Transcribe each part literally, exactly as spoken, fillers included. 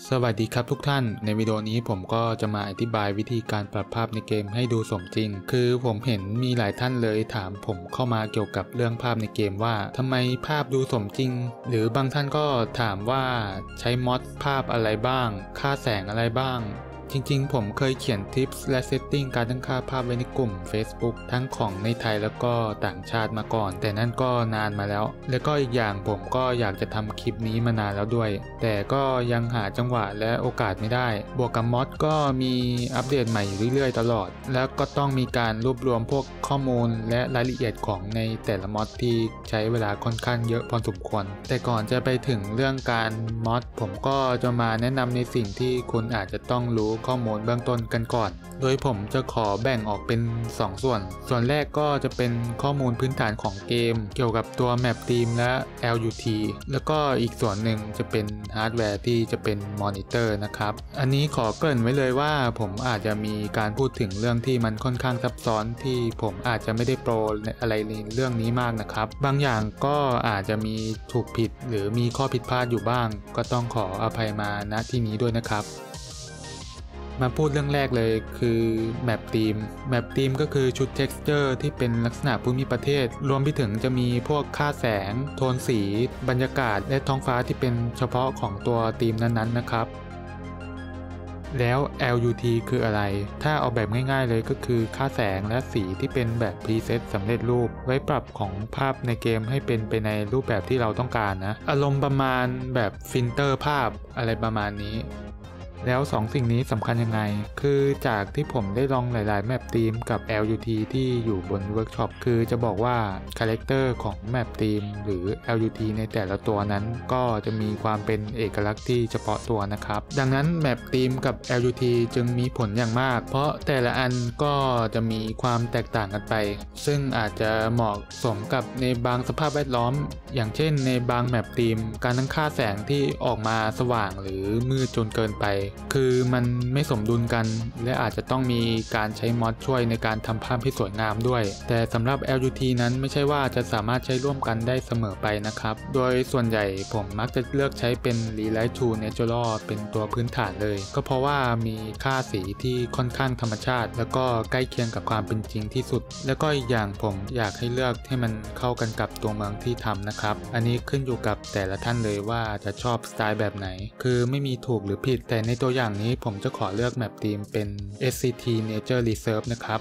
สวัสดีครับทุกท่านในวิดีโอนี้ผมก็จะมาอธิบายวิธีการปรับภาพในเกมให้ดูสมจริงคือผมเห็นมีหลายท่านเลยถามผมเข้ามาเกี่ยวกับเรื่องภาพในเกมว่าทำไมภาพดูสมจริงหรือบางท่านก็ถามว่าใช้มอดภาพอะไรบ้างค่าแสงอะไรบ้างจริงๆผมเคยเขียนทิปส์และเซตติ้งการตั้งค่าภาพไว้ในกลุ่ม Facebook ทั้งของในไทยแล้วก็ต่างชาติมาก่อนแต่นั่นก็นานมาแล้วแล้วก็อีกอย่างผมก็อยากจะทำคลิปนี้มานานแล้วด้วยแต่ก็ยังหาจังหวะและโอกาสไม่ได้บวกกับมอดก็มีอัปเดตใหม่อยู่เรื่อยๆตลอดแล้วก็ต้องมีการรวบรวมพวกข้อมูลและรายละเอียดของในแต่ละมอดที่ใช้เวลาค่อนข้างเยอะพอสมควรแต่ก่อนจะไปถึงเรื่องการมอดผมก็จะมาแนะนำในสิ่งที่คุณอาจจะต้องรู้ข้อมูลเบื้องต้นกันก่อนโดยผมจะขอแบ่งออกเป็นสองส่วนส่วนแรกก็จะเป็นข้อมูลพื้นฐานของเกมเกี่ยวกับตัว Map Theme และ แอล ยู ที แล้วก็อีกส่วนหนึ่งจะเป็นฮาร์ดแวร์ที่จะเป็นมอนิเตอร์นะครับอันนี้ขอเกริ่นไว้เลยว่าผมอาจจะมีการพูดถึงเรื่องที่มันค่อนข้างซับซ้อนที่ผมอาจจะไม่ได้โปรอะไรในเรื่องนี้มากนะครับบางอย่างก็อาจจะมีถูกผิดหรือมีข้อผิดพลาดอยู่บ้างก็ต้องขออภัยมาณที่นี้ด้วยนะครับมาพูดเรื่องแรกเลยคือ Map Theme Map Theme ก็คือชุด Texture ที่เป็นลักษณะภูมิประเทศรวมไปถึงจะมีพวกค่าแสงโทนสีบรรยากาศและท้องฟ้าที่เป็นเฉพาะของตัวธีมนั้นๆนะครับแล้ว แอล ยู ที คืออะไรถ้าเอาแบบง่ายๆเลยก็คือค่าแสงและสีที่เป็นแบบพรีเซตสำเร็จรูปไว้ปรับของภาพในเกมให้เป็นไปในรูปแบบที่เราต้องการนะอารมณ์ประมาณแบบฟิลเตอร์ภาพอะไรประมาณนี้แล้วสองสิ่งนี้สำคัญยังไงคือจากที่ผมได้ลองหลายๆ Map Theme กับ แอล ยู ที ที่อยู่บนเวิร์กช็อปคือจะบอกว่าคาแรคเตอร์ของ Map Theme หรือ แอล ยู ที ในแต่ละตัวนั้นก็จะมีความเป็นเอกลักษณ์ที่เฉพาะตัวนะครับดังนั้น Map Theme กับ แอล ยู ที จึงมีผลอย่างมากเพราะแต่ละอันก็จะมีความแตกต่างกันไปซึ่งอาจจะเหมาะสมกับในบางสภาพแวดล้อมอย่างเช่นในบาง Map Theme การตั้งค่าแสงที่ออกมาสว่างหรือมืดจนเกินไปคือมันไม่สมดุลกันและอาจจะต้องมีการใช้มอดช่วยในการทำภาพให้สวยงามด้วยแต่สำหรับ แอล ยู ที นั้นไม่ใช่ว่าจะสามารถใช้ร่วมกันได้เสมอไปนะครับโดยส่วนใหญ่ผมมักจะเลือกใช้เป็น Relight to Natural เป็นตัวพื้นฐานเลยก็เพราะว่ามีค่าสีที่ค่อนข้างธรรมชาติแล้วก็ใกล้เคียงกับความเป็นจริงที่สุดแล้วก็อีกอย่างผมอยากให้เลือกให้มันเข้ากันกับตัวเมืองที่ทำนะครับอันนี้ขึ้นอยู่กับแต่ละท่านเลยว่าจะชอบสไตล์แบบไหนคือไม่มีถูกหรือผิดแต่ในตัวอย่างนี้ผมจะขอเลือก Map Theme เป็น เอส ซี ที Nature Reserve นะครับ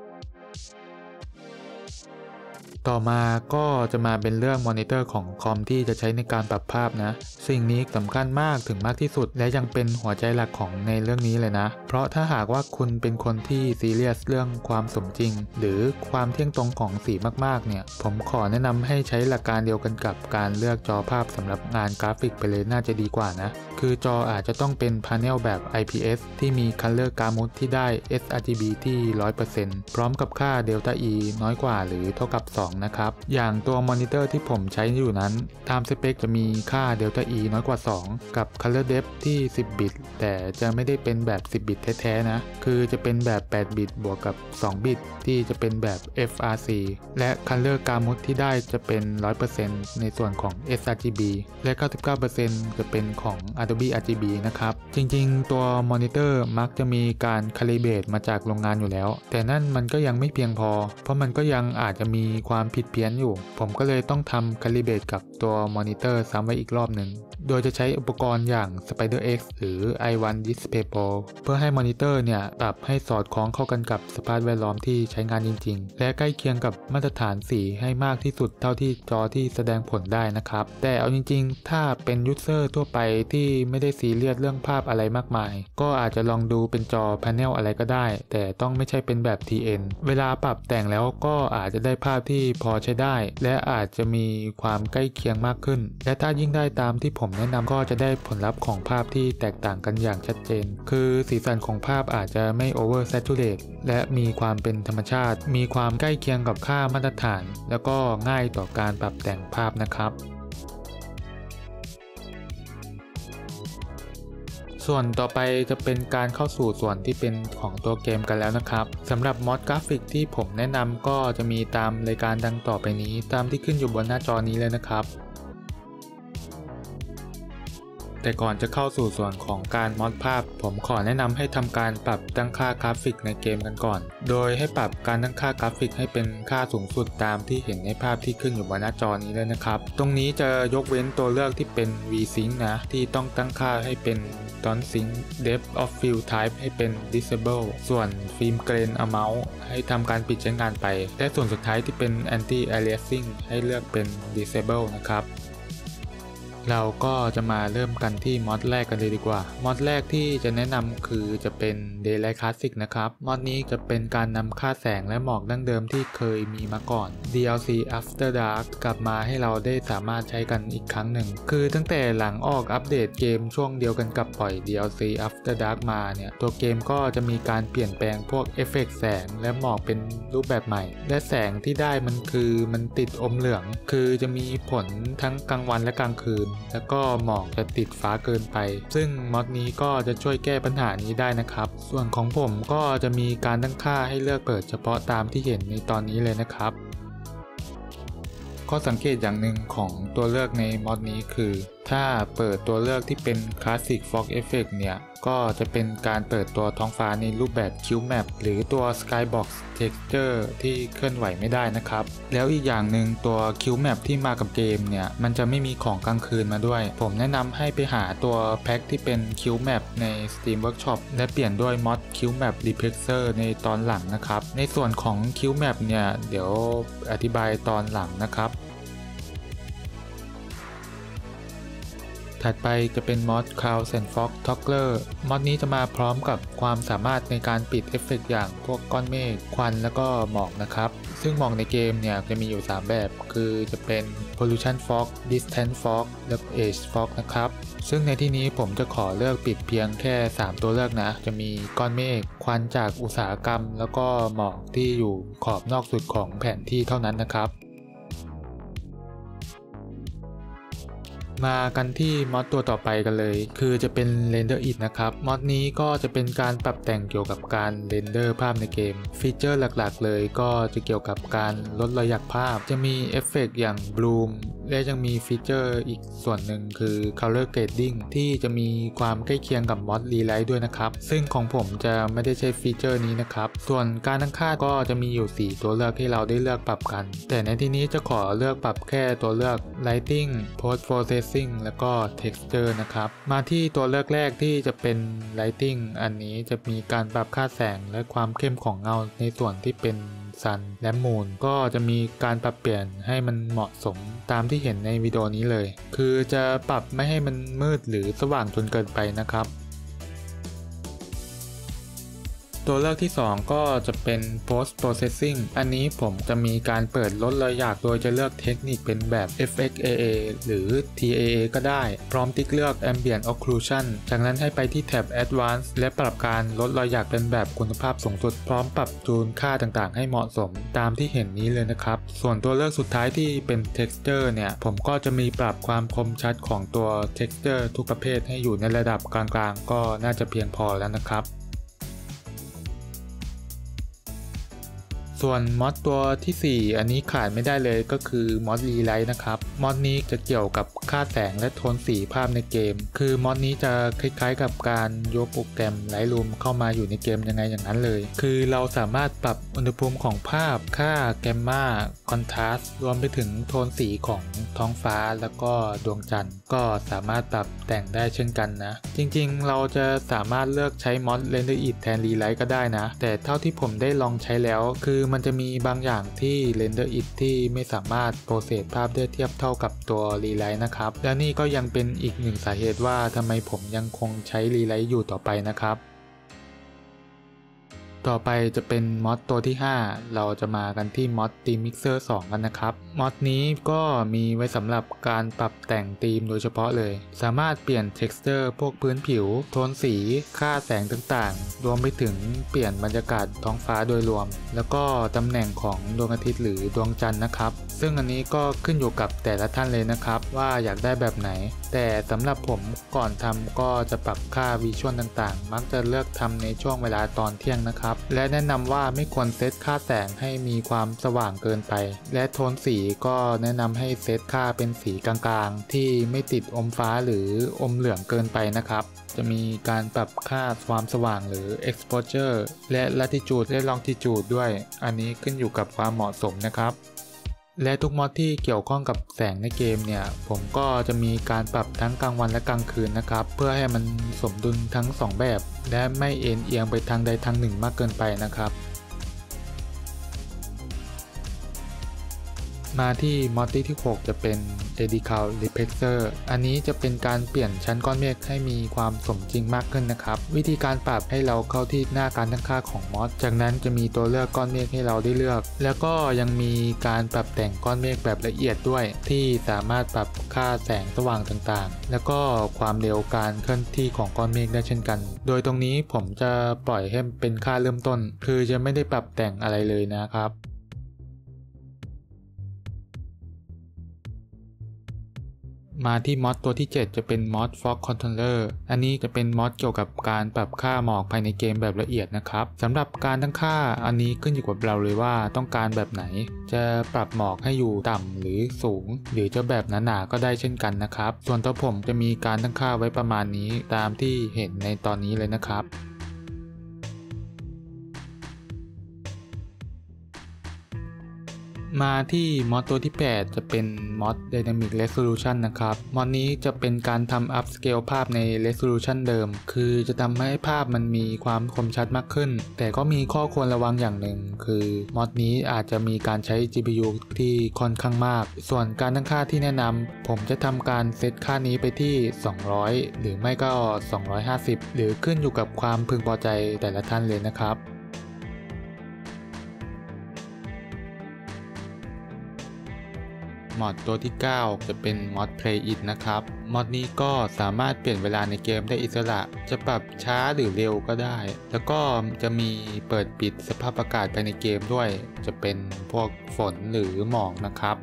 ต่อมาก็จะมาเป็นเรื่องมอนิเตอร์ของคอมที่จะใช้ในการปรับภาพนะสิ่งนี้สำคัญมากถึงมากที่สุดและยังเป็นหัวใจหลักของในเรื่องนี้เลยนะเพราะถ้าหากว่าคุณเป็นคนที่ซีเรียสเรื่องความสมจริงหรือความเที่ยงตรงของสีมากๆเนี่ยผมขอแนะนำให้ใช้หลักการเดียวกันกับการเลือกจอภาพสำหรับงานกราฟิกไปเลยน่าจะดีกว่านะคือจออาจจะต้องเป็นพาเนลแบบ ไอ พี เอส ที่มี Color Gamut ที่ได้ เอส อาร์ จี บี ที่ หนึ่งร้อยเปอร์เซ็นต์ พร้อมกับค่า Delta E น้อยกว่าหรือเท่ากับสองนะครับอย่างตัวมอนิเตอร์ที่ผมใช้อยู่นั้น Time Spec จะมีค่า Delta E น้อยกว่าสองกับ Color Depth ที่สิบบิตแต่จะไม่ได้เป็นแบบสิบบิตแท้ๆนะคือจะเป็นแบบแปดบิตบวกกับสองบิตที่จะเป็นแบบ เอฟ อาร์ ซี และ Color Gamut ที่ได้จะเป็น หนึ่งร้อยเปอร์เซ็นต์ ในส่วนของ เอส อาร์ จี บี และ เก้าสิบเก้าเปอร์เซ็นต์ จะเป็นของ Adobe อาร์ จี บี นะครับจริงๆตัวมอนิเตอร์มักจะมีการคาลิเบรตมาจากโรงงานอยู่แล้วแต่นั่นมันก็ยังไม่เพียงพอเพราะมันก็ยังอาจจะมีความผิดเพี้ยนอยู่ผมก็เลยต้องทำคาลิเบรตกับตัวมอนิเตอร์ซ้ำไว้อีกรอบหนึ่งโดยจะใช้อุปกรณ์อย่าง SpiderX หรือ ไอ วัน Display Pro เพื่อให้มอนิเตอร์เนี่ยปรับให้สอดคล้องเข้ากันกับสภาพแวดล้อมที่ใช้งานจริงๆและใกล้เคียงกับมาตรฐานสีให้มากที่สุดเท่าที่จอที่แสดงผลได้นะครับแต่เอาจริงๆถ้าเป็นยูเซอร์ทั่วไปที่ไม่ได้ซีเรียสเรื่องภาพอะไรมากมายก็อาจจะลองดูเป็นจอพาเนลอะไรก็ได้แต่ต้องไม่ใช่เป็นแบบ ที เอ็น เวลาปรับแต่งแล้วก็อาจจะได้ภาพที่พอใช้ได้และอาจจะมีความใกล้เคียงมากขึ้นและถ้ายิ่งได้ตามที่ผมแนะนำก็จะได้ผลลัพธ์ของภาพที่แตกต่างกันอย่างชัดเจนคือสีสันของภาพอาจจะไม่ over saturate และมีความเป็นธรรมชาติมีความใกล้เคียงกับค่ามาตรฐานแล้วก็ง่ายต่อการปรับแต่งภาพนะครับส่วนต่อไปจะเป็นการเข้าสู่ส่วนที่เป็นของตัวเกมกันแล้วนะครับสำหรับมอดกราฟิกที่ผมแนะนำก็จะมีตามรายการดังต่อไปนี้ตามที่ขึ้นอยู่บนหน้าจอนี้เลยนะครับแต่ก่อนจะเข้าสู่ส่วนของการมอดภาพผมขอแนะนำให้ทำการปรับตั้งค่ากราฟิกในเกมกันก่อนโดยให้ปรับการตั้งค่ากราฟิกให้เป็นค่าสูงสุดตามที่เห็นในภาพที่ขึ้นอยู่บนหน้าจอนี้เลยนะครับตรงนี้จะยกเว้นตัวเลือกที่เป็น V-Sync นะที่ต้องตั้งค่าให้เป็น Don't Sync Depth of Field Type ให้เป็น Disable ส่วน Film Grain Amount ให้ทำการปิดใช้งานไปและส่วนสุดท้ายที่เป็น Anti Aliasing ให้เลือกเป็น Disable นะครับเราก็จะมาเริ่มกันที่มอดแรกกันเลยดีกว่ามอดแรกที่จะแนะนำคือจะเป็น Daylight Classic นะครับมอดนี้จะเป็นการนำค่าแสงและหมอกดั้งเดิมที่เคยมีมาก่อน ดี แอล ซี After Dark กลับมาให้เราได้สามารถใช้กันอีกครั้งหนึ่งคือตั้งแต่หลังออกอัปเดตเกมช่วงเดียวกันกับปล่อย ดี แอล ซี After Dark มาเนี่ยตัวเกมก็จะมีการเปลี่ยนแปลงพวกเอฟเฟกต์แสงและหมอกเป็นรูปแบบใหม่และแสงที่ได้มันคือมันติดอมเหลืองคือจะมีผลทั้งกลางวันและกลางคืนแล้วก็หมอกจะติดฟ้าเกินไปซึ่งมอดนี้ก็จะช่วยแก้ปัญหานี้ได้นะครับส่วนของผมก็จะมีการตั้งค่าให้เลือกเปิดเฉพาะตามที่เห็นในตอนนี้เลยนะครับข้อสังเกตอย่างหนึ่งของตัวเลือกในมอดนี้คือถ้าเปิดตัวเลือกที่เป็น Classic Fog Effect เนี่ยก็จะเป็นการเปิดตัวท้องฟ้าในรูปแบบ Cubemap หรือตัว Skybox Texture ที่เคลื่อนไหวไม่ได้นะครับแล้วอีกอย่างหนึ่งตัว Cubemap ที่มากับเกมเนี่ยมันจะไม่มีของกลางคืนมาด้วยผมแนะนำให้ไปหาตัวแพ็คที่เป็น Cubemap ใน Steam Workshop และเปลี่ยนด้วยมอด Cubemap Replacer ในตอนหลังนะครับในส่วนของ Cubemap เนี่ยเดี๋ยวอธิบายตอนหลังนะครับถัดไปจะเป็นมอด Cloud and Fog Toggler มอดนี้จะมาพร้อมกับความสามารถในการปิดเอฟเฟกต์อย่างพวกก้อนเมฆควันแล้วก็หมอกนะครับซึ่งหมอกในเกมเนี่ยจะมีอยู่สามแบบคือจะเป็น Pollution Fog Distant Fog และ Age Fog นะครับซึ่งในที่นี้ผมจะขอเลือกปิดเพียงแค่สามตัวเลือกนะจะมีก้อนเมฆควันจากอุตสาหกรรมแล้วก็หมอกที่อยู่ขอบนอกสุดของแผนที่เท่านั้นนะครับมากันที่มอดตัวต่อไปกันเลยคือจะเป็น Render It นะครับมอดนี้ก็จะเป็นการปรับแต่งเกี่ยวกับการเรนเดอร์ภาพในเกมฟีเจอร์หลักๆเลยก็จะเกี่ยวกับการลดระยะภาพจะมีเอฟเฟกต์อย่าง Bloom และยังมีฟีเจอร์อีกส่วนหนึ่งคือ Color Grading ที่จะมีความใกล้เคียงกับมอด Relight ด้วยนะครับซึ่งของผมจะไม่ได้ใช้ฟีเจอร์นี้นะครับส่วนการตั้งค่าก็จะมีอยู่สี่ตัวเลือกให้เราได้เลือกปรับกันแต่ในที่นี้จะขอเลือกปรับแค่ตัวเลือก Lighting Post Processing แล้วก็ Texture นะครับมาที่ตัวเลือกแรกที่จะเป็น Lighting อันนี้จะมีการปรับค่าแสงและความเข้มของเงาในส่วนที่เป็นซันและมูนก็จะมีการปรับเปลี่ยนให้มันเหมาะสมตามที่เห็นในวิดีโอนี้เลยคือจะปรับไม่ให้มันมืดหรือสว่างจนเกินไปนะครับตัวเลือกที่สองก็จะเป็น Post Processing อันนี้ผมจะมีการเปิดลดระยะโดยจะเลือกเทคนิคเป็นแบบ เอฟ เอ็กซ์ เอ เอ หรือ ที เอ เอ ก็ได้พร้อมติ๊กเลือก Ambient Occlusion จากนั้นให้ไปที่แท็บ Advanced และปรับการลดระยะเป็นแบบคุณภาพสูงสุดพร้อมปรับจูนค่าต่างๆให้เหมาะสมตามที่เห็นนี้เลยนะครับส่วนตัวเลือกสุดท้ายที่เป็น Texture เนี่ยผมก็จะมีปรับความคมชัดของตัว Texture ทุกประเภทให้อยู่ในระดับกลางๆก็น่าจะเพียงพอแล้วนะครับส่วนมอดตัวที่สี่อันนี้ขาดไม่ได้เลยก็คือมอด Relight นะครับมอดนี้จะเกี่ยวกับค่าแสงและโทนสีภาพในเกมคือมอดนี้จะคล้ายๆกับการยกโปรแกรม Lightroom เข้ามาอยู่ในเกมยังไงอย่างนั้นเลยคือเราสามารถปรับอุณหภูมิของภาพค่าแกมมาคอนทราสต์รวมไปถึงโทนสีของท้องฟ้าแล้วก็ดวงจันทร์ก็สามารถปรับแต่งได้เช่นกันนะจริงๆเราจะสามารถเลือกใช้มอด Render It แทน Relight ก็ได้นะแต่เท่าที่ผมได้ลองใช้แล้วคือมันจะมีบางอย่างที่ Render It ที่ไม่สามารถโปรเซสภาพได้เทียบเท่ากับตัว Relight นะครับและนี่ก็ยังเป็นอีกหนึ่งสาเหตุว่าทำไมผมยังคงใช้ Relight อยู่ต่อไปนะครับต่อไปจะเป็นมอดตัวที่ห้าเราจะมากันที่มอด Theme Mixer สองกันนะครับมอดนี้ก็มีไว้สำหรับการปรับแต่งธีมโดยเฉพาะเลยสามารถเปลี่ยน Texture พวกพื้นผิวโทนสีค่าแสงต่างๆรวมไปถึงเปลี่ยนบรรยากาศท้องฟ้าโดยรวมแล้วก็ตำแหน่งของดวงอาทิตย์หรือดวงจันทร์นะครับซึ่งอันนี้ก็ขึ้นอยู่กับแต่ละท่านเลยนะครับว่าอยากได้แบบไหนแต่สำหรับผมก่อนทำก็จะปรับค่าวิชวลต่างๆมักจะเลือกทำในช่วงเวลาตอนเที่ยงนะครับและแนะนำว่าไม่ควรเซตค่าแสงให้มีความสว่างเกินไปและโทนสีก็แนะนำให้เซตค่าเป็นสีกลางๆที่ไม่ติดอมฟ้าหรืออมเหลืองเกินไปนะครับจะมีการปรับค่าความสว่างหรือ exposure และ latitude และ longitude ด้วยอันนี้ขึ้นอยู่กับความเหมาะสมนะครับและทุกมอดที่เกี่ยวข้องกับแสงในเกมเนี่ยผมก็จะมีการปรับทั้งกลางวันและกลางคืนนะครับเพื่อให้มันสมดุลทั้งสองแบบและไม่เอ็นเอียงไปทางใดทางหนึ่งมากเกินไปนะครับมาที่มอดที่หกจะเป็น Cubemap Replacer อันนี้จะเป็นการเปลี่ยนชั้นก้อนเมฆให้มีความสมจริงมากขึ้นนะครับวิธีการปรับให้เราเข้าที่หน้าการตั้งค่าของมอดจากนั้นจะมีตัวเลือกก้อนเมฆให้เราได้เลือกแล้วก็ยังมีการปรับแต่งก้อนเมฆแบบละเอียดด้วยที่สามารถปรับค่าแสงสว่างต่างๆแล้วก็ความเร็วการเคลื่อนที่ของก้อนเมฆได้เช่นกันโดยตรงนี้ผมจะปล่อยให้เป็นค่าเริ่มต้นคือจะไม่ได้ปรับแต่งอะไรเลยนะครับมาที่มอดตัวที่เจ็ดจะเป็นมอด Fog Controller อันนี้จะเป็นมอดเกี่ยวกับการปรับค่าหมอกภายในเกมแบบละเอียดนะครับสำหรับการตั้งค่าอันนี้ขึ้นอยู่กับเราเลยว่าต้องการแบบไหนจะปรับหมอกให้อยู่ต่ำหรือสูงหรือจะแบบหนาๆก็ได้เช่นกันนะครับส่วนตัวผมจะมีการตั้งค่าไว้ประมาณนี้ตามที่เห็นในตอนนี้เลยนะครับมาที่มอดตัวที่แปดจะเป็นมอด Dynamic Resolution นะครับมอดนี้จะเป็นการทำ Upscale ภาพใน Resolution เดิมคือจะทำให้ภาพมันมีความคมชัดมากขึ้นแต่ก็มีข้อควรระวังอย่างหนึ่งคือมอดนี้อาจจะมีการใช้ จี พี ยู ที่ค่อนข้างมากส่วนการตั้งค่าที่แนะนำผมจะทำการเซตค่านี้ไปที่สองร้อยหรือไม่ก็สองร้อยห้าสิบหรือขึ้นอยู่กับความพึงพอใจแต่ละท่านเลยนะครับมอดตัวที่เก้าจะเป็นมอด Play It นะครับมอดนี้ก็สามารถเปลี่ยนเวลาในเกมได้อิสระจะปรับช้าหรือเร็วก็ได้แล้วก็จะมีเปิดปิดสภาพอากาศภายในเกมด้วยจะเป็นพวกฝนหรือหมอกนะครับ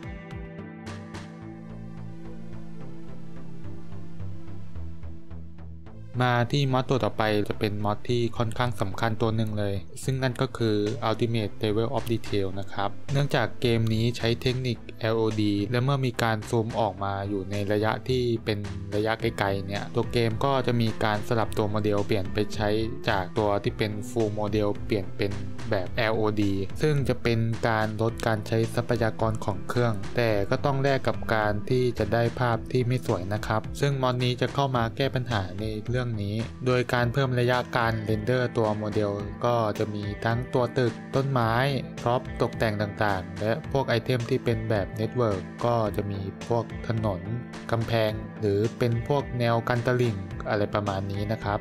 มาที่มอดตัวต่อไปจะเป็นมอดที่ค่อนข้างสำคัญตัวหนึ่งเลยซึ่งนั่นก็คือ Ultimate Level of Detail นะครับเนื่องจากเกมนี้ใช้เทคนิค แอล โอ ดี และเมื่อมีการซูมออกมาอยู่ในระยะที่เป็นระยะไกลๆเนี่ยตัวเกมก็จะมีการสลับตัวโมเดลเปลี่ยนไปใช้จากตัวที่เป็น Full Model เปลี่ยนเป็นแบบ แอล โอ ดี ซึ่งจะเป็นการลดการใช้ทรัพยากรของเครื่องแต่ก็ต้องแลกกับการที่จะได้ภาพที่ไม่สวยนะครับซึ่งมอดนี้จะเข้ามาแก้ปัญหาในเรื่องนี้โดยการเพิ่มระยะการเรนเดอร์ตัวโมเดลก็จะมีทั้งตัวตึกต้นไม้พร็อพตกแต่งต่างๆและพวกไอเทมที่เป็นแบบเน็ตเวิร์กก็จะมีพวกถนนกำแพงหรือเป็นพวกแนวกันตลิ่งอะไรประมาณนี้นะครับ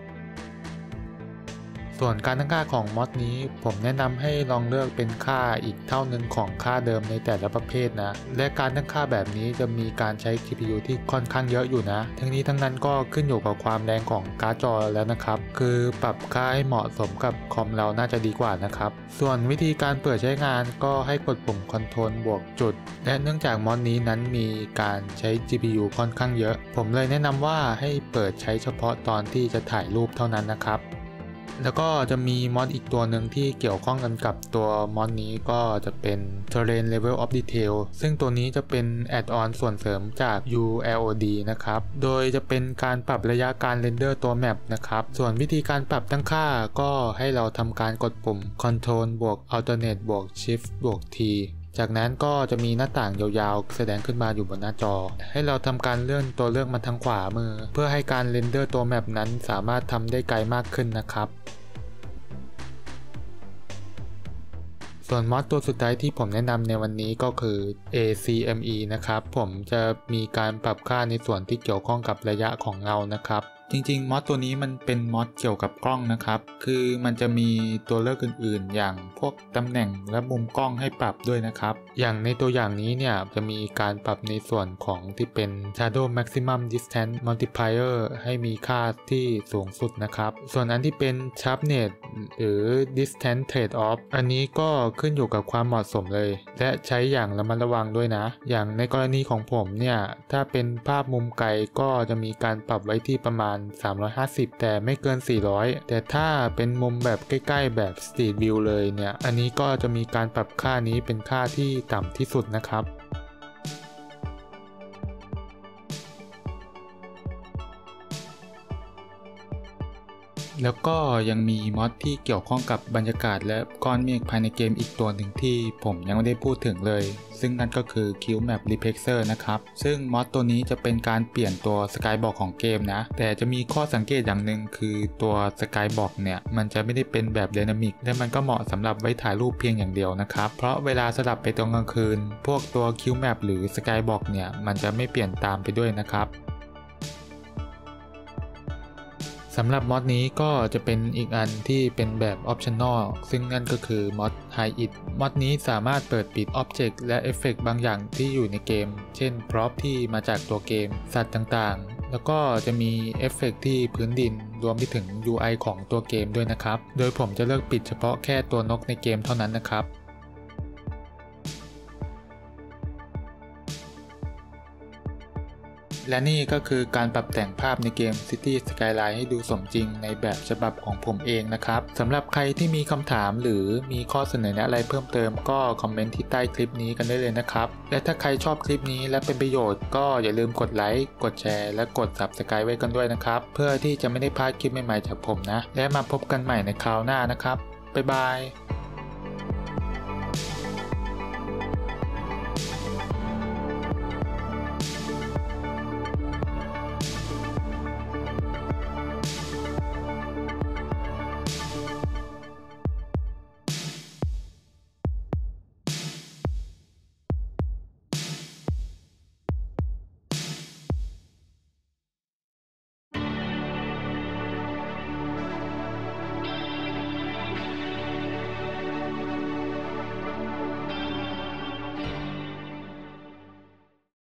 ส่วนการตั้งค่าของมอดนี้ผมแนะนำให้ลองเลือกเป็นค่าอีกเท่านึงของค่าเดิมในแต่ละประเภทนะและการตั้งค่าแบบนี้จะมีการใช้ จี พี ยู ที่ค่อนข้างเยอะอยู่นะทั้งนี้ทั้งนั้นก็ขึ้นอยู่กับความแรงของการ์ดจอแล้วนะครับคือปรับค่าให้เหมาะสมกับคอมเราน่าจะดีกว่านะครับส่วนวิธีการเปิดใช้งานก็ให้กดปุ่มคอนโทรลบวกจุดและเนื่องจากมอดนี้นั้นมีการใช้ จี พี ยู ค่อนข้างเยอะผมเลยแนะนำว่าให้เปิดใช้เฉพาะตอนที่จะถ่ายรูปเท่านั้นนะครับแล้วก็จะมีมอดอีกตัวหนึ่งที่เกี่ยวข้องกันกับตัวมอดนี้ก็จะเป็น Terrain Level of Detail ซึ่งตัวนี้จะเป็นแอดออนส่วนเสริมจาก ยู แอล โอ ดี นะครับโดยจะเป็นการปรับระยะการเรนเดอร์ตัวแมปนะครับส่วนวิธีการปรับตั้งค่าก็ให้เราทำการกดปุ่ม Control บวก Alternate บวก Shift บวก Tจากนั้นก็จะมีหน้าต่างยาวๆแสดงขึ้นมาอยู่บนหน้าจอให้เราทำการเลื่อนตัวเลือกมาทางขวามือเพื่อให้การเรนเดอร์ตัวแมปนั้นสามารถทำได้ไกลมากขึ้นนะครับส่วนมอดตัวสุดท้ายที่ผมแนะนำในวันนี้ก็คือ เอ ซี เอ็ม อี นะครับผมจะมีการปรับค่าในส่วนที่เกี่ยวข้องกับระยะของเงานะครับจริงๆมอดตัวนี้มันเป็นมอดเกี่ยวกับกล้องนะครับคือมันจะมีตัวเลือกอื่นๆอย่างพวกตำแหน่งและมุมกล้องให้ปรับด้วยนะครับอย่างในตัวอย่างนี้เนี่ยจะมีการปรับในส่วนของที่เป็น Shadow Maximum Distance Multiplier ให้มีค่าที่สูงสุดนะครับส่วนอันที่เป็น Sharpness หรือ Distance Trade-off อันนี้ก็ขึ้นอยู่กับความเหมาะสมเลยและใช้อย่างระมัดระวังด้วยนะอย่างในกรณีของผมเนี่ยถ้าเป็นภาพมุมไกลก็จะมีการปรับไว้ที่ประมาณสามร้อยห้าสิบแต่ไม่เกินสี่ร้อยแต่ถ้าเป็นมุมแบบใกล้ๆแบบ Street View เลยเนี่ยอันนี้ก็จะมีการปรับค่านี้เป็นค่าที่ต่ำที่สุดนะครับแล้วก็ยังมีมอดที่เกี่ยวข้องกับบรรยากาศและก้อนเมฆภายในเกมอีกตัวหนึ่งที่ผมยังไม่ได้พูดถึงเลยซึ่งนั่นก็คือ Cubemap Replacer นะครับซึ่งมอดตัวนี้จะเป็นการเปลี่ยนตัว Skybox ของเกมนะแต่จะมีข้อสังเกตอย่างหนึ่งคือตัว Skybox เนี่ยมันจะไม่ได้เป็นแบบ Dynamic และมันก็เหมาะสำหรับไว้ถ่ายรูปเพียงอย่างเดียวนะครับเพราะเวลาสลับไปตอนกลางคืนพวกตัว Cubemap หรือ Skybox เนี่ยมันจะไม่เปลี่ยนตามไปด้วยนะครับสำหรับมอดนี้ก็จะเป็นอีกอันที่เป็นแบบ Optional ซึ่งนั่นก็คือมอด Hide It มอดนี้สามารถเปิดปิด Object และเอฟเฟกต์บางอย่างที่อยู่ในเกมเช่น Prop ที่มาจากตัวเกมสัตว์ต่างๆแล้วก็จะมีเอฟเฟกต์ที่พื้นดินรวมไปถึง ยู ไอ ของตัวเกมด้วยนะครับโดยผมจะเลือกปิดเฉพาะแค่ตัวนกในเกมเท่านั้นนะครับและนี่ก็คือการปรับแต่งภาพในเกม City Skylines ให้ดูสมจริงในแบบฉบับของผมเองนะครับสำหรับใครที่มีคำถามหรือมีข้อเสนอแนะอะไรเพิ่มเติมก็คอมเมนต์ที่ใต้คลิปนี้กันได้เลยนะครับและถ้าใครชอบคลิปนี้และเป็นประโยชน์ก็อย่าลืมกดไลค์กดแชร์และกด Subscribe ไว้กันด้วยนะครับเพื่อที่จะไม่ได้พลาดคลิปใหม่ๆจากผมนะและมาพบกันใหม่ในคราวหน้านะครับบ๊ายบาย